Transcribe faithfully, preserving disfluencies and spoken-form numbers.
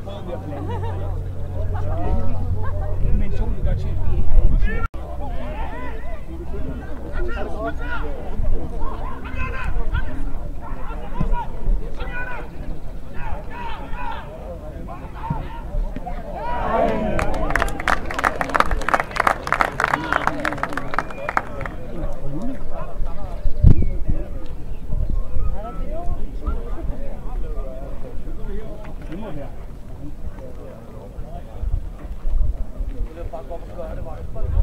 prøvet ved at blande. Men solen gør til, at vi er ikke. Bare gå op og gøre det, var det.